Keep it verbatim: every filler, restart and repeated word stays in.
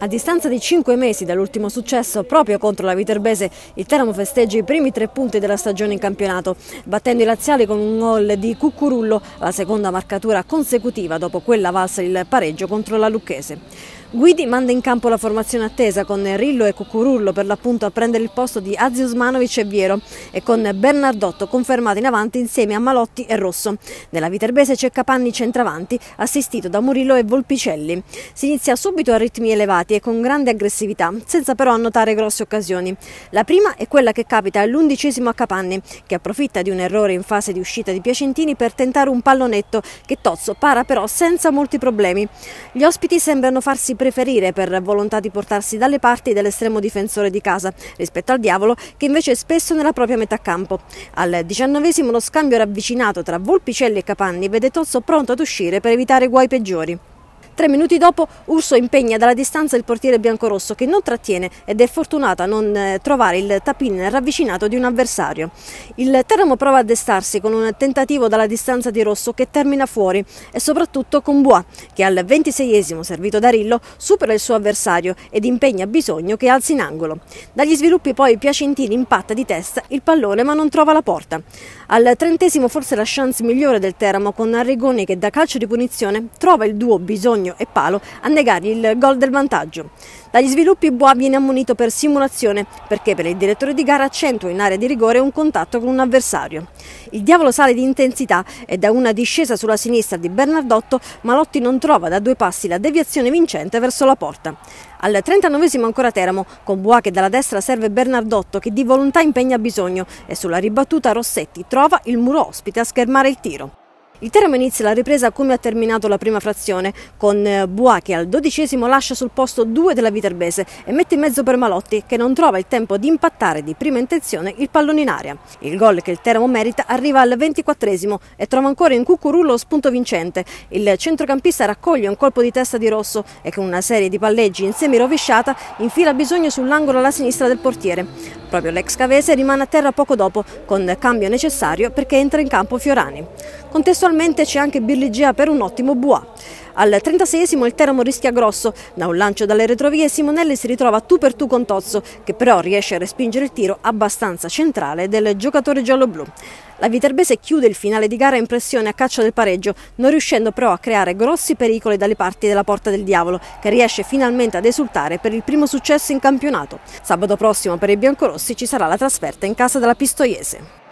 A distanza di cinque mesi dall'ultimo successo proprio contro la Viterbese, il Teramo festeggia i primi tre punti della stagione in campionato, battendo i laziali con un gol di Cucurullo, la seconda marcatura consecutiva dopo quella valsa il pareggio contro la Lucchese. Guidi manda in campo la formazione attesa con Rillo e Cucurullo per l'appunto a prendere il posto di Aziusmanovic e Viero e con Bernardotto confermato in avanti insieme a Malotti e Rosso. Nella Viterbese c'è Capanni centravanti assistito da Murillo e Volpicelli. Si inizia subito a ritmi elevati e con grande aggressività, senza però annotare grosse occasioni. La prima è quella che capita all'undicesimo a Capanni, che approfitta di un errore in fase di uscita di Piacentini per tentare un pallonetto che Tozzo para però senza molti problemi. Gli ospiti sembrano farsi preferire per volontà di portarsi dalle parti dell'estremo difensore di casa rispetto al Diavolo, che invece è spesso nella propria metà campo. Al diciannovesimo lo scambio ravvicinato tra Volpicelli e Capanni vede Tozzo pronto ad uscire per evitare guai peggiori. Tre minuti dopo Urso impegna dalla distanza il portiere biancorosso, che non trattiene ed è fortunato a non trovare il tap-in ravvicinato di un avversario. Il Teramo prova a destarsi con un tentativo dalla distanza di Rosso che termina fuori e soprattutto con Bois, che al ventiseiesimo servito da Rillo supera il suo avversario ed impegna Bisogno che alza in angolo. Dagli sviluppi poi Piacentini impatta di testa il pallone ma non trova la porta. Al trentesimo forse la chance migliore del Teramo con Arrigoni che da calcio di punizione trova il duo Bisogno e Palo a negargli il gol del vantaggio. Dagli sviluppi Bois viene ammonito per simulazione perché per il direttore di gara accentua in area di rigore un contatto con un avversario. Il Diavolo sale di intensità e da una discesa sulla sinistra di Bernardotto Malotti non trova da due passi la deviazione vincente verso la porta. Al trentanovesimo ancora Teramo, con Bois che dalla destra serve Bernardotto che di volontà impegna Bisogno e sulla ribattuta Rossetti trova il muro ospite a schermare il tiro. Il Teramo inizia la ripresa come ha terminato la prima frazione, con Bois che al dodicesimo lascia sul posto due della Viterbese e mette in mezzo per Malotti, che non trova il tempo di impattare di prima intenzione il pallone in aria. Il gol che il Teramo merita arriva al ventiquattresimo e trova ancora in Cucurullo lo spunto vincente. Il centrocampista raccoglie un colpo di testa di Rosso e con una serie di palleggi in semi-rovesciata infila Bisogno sull'angolo alla sinistra del portiere. Proprio l'ex Cavese rimane a terra poco dopo, con cambio necessario perché entra in campo Fiorani. Contestualmente c'è anche Birligea per un ottimo Bois. Al trentaseiesimo il Teramo rischia grosso, da un lancio dalle retrovie Simonelli si ritrova tu per tu con Tozzo, che però riesce a respingere il tiro abbastanza centrale del giocatore gialloblu. La Viterbese chiude il finale di gara in pressione a caccia del pareggio, non riuscendo però a creare grossi pericoli dalle parti della porta del Diavolo, che riesce finalmente ad esultare per il primo successo in campionato. Sabato prossimo per i biancorossi ci sarà la trasferta in casa della Pistoiese.